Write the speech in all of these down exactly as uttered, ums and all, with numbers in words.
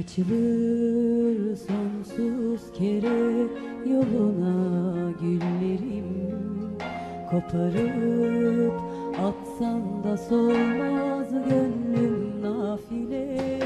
Açılır sonsuz kere yoluna güllerim, koparıp atsan da solmaz gönlüm nafile.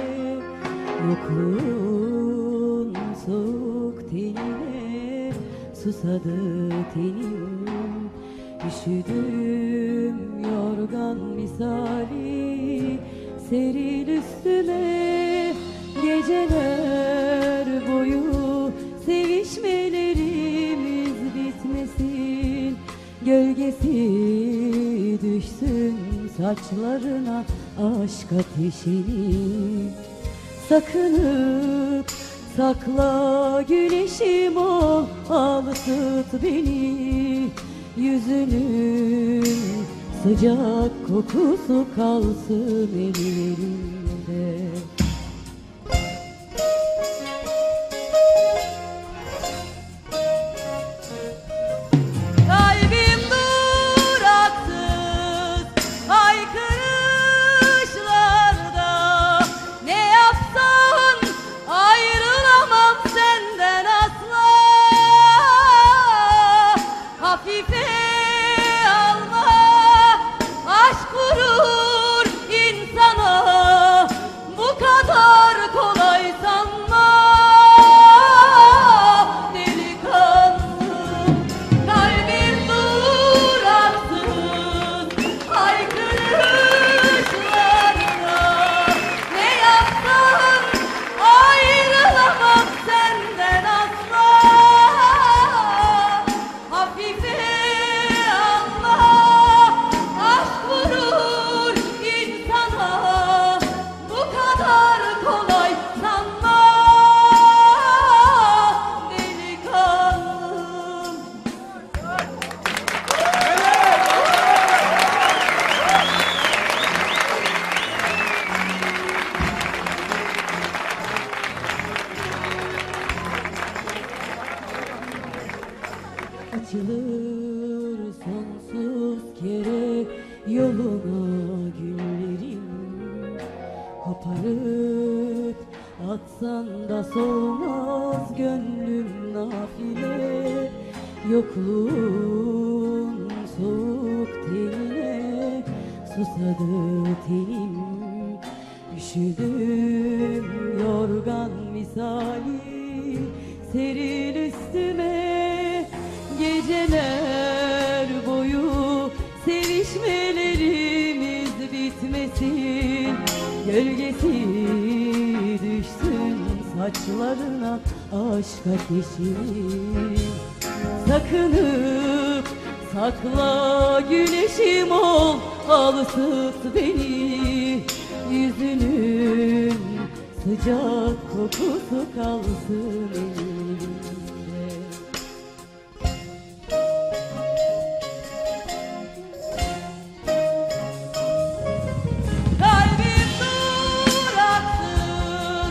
Yokluğun soğuk tenine susadı tenim, üşüdüm yorgan misali, seril üstüme geceler boyu. Sevişmelerimiz bitmesin, gölgesi düşsün saçlarına aşk ateşini. Sakınıp sakla güneşim ol, al ısıt beni. Yüzünün sıcak kokusu kalsın ellerimde. Kalbim duraksız haykırışlarda, ne yapsan ayrılamam senden asla. Hafife alma, aşk vurur insana, bu kadar kolay sanma. Delikanlım, kalbim duraksız haykırışlarda, ne yapsan ayrılamam senden asla. Hafife alma, aşk vurur insana, bu kadar kolay sanma. Delikanlım. Açılır sonsuz kere yoluna güllerim, koparıp atsan da solmaz gönlüm nafile. Yokluğun soğuk tenine susadı tenim, üşüdüm yorgan misali, seril üstüme geceler boyu. Sevişmelerimiz bitmesin, gölgesi düşsün saçlarına aşk ateşini. Sakınıp sakla güneşim ol, al ısıt beni. Yüzünün sıcak kokusu kalsın elimde. Kalbim duraksız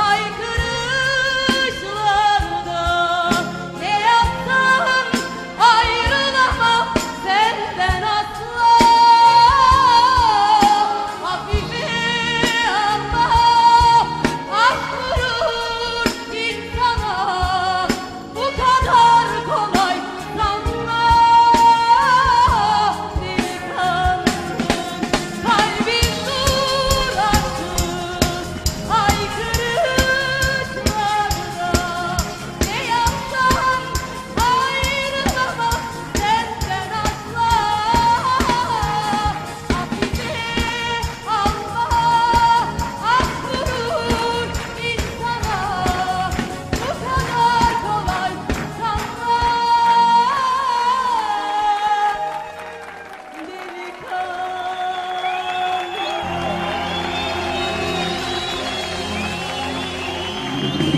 haykırışlarda, ne yapsan ayrılamam senden asla. Hafife alma, aşk vurur insana, bu kadar kolay sanma. Delikanlım, kalbim duraksız haykırışlarda, ne yapsan ayrılamam senden asla. Hafife alma, aşk vurur insana, bu kadar kolay sanma. Delikanlım.